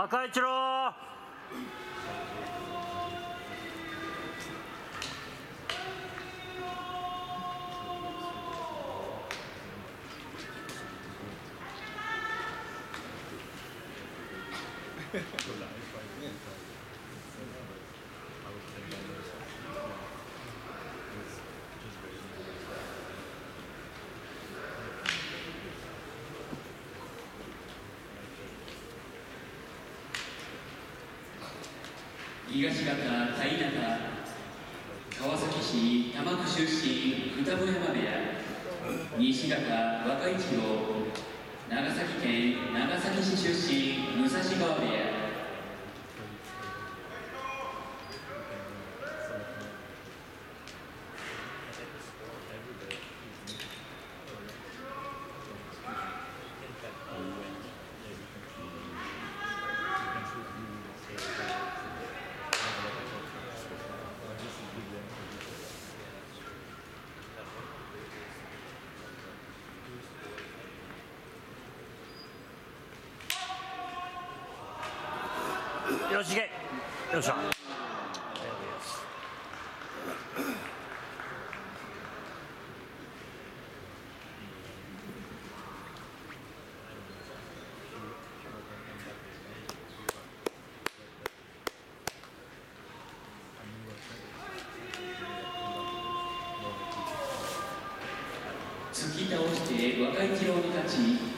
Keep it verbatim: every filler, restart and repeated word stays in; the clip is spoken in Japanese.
若一郎。 東方大中、川崎市多摩区出身二子山部屋、西方若一郎、長崎県長崎市出身武蔵川部屋。 よし、いけ。よっしゃ。 突き倒して若一郎に勝ち、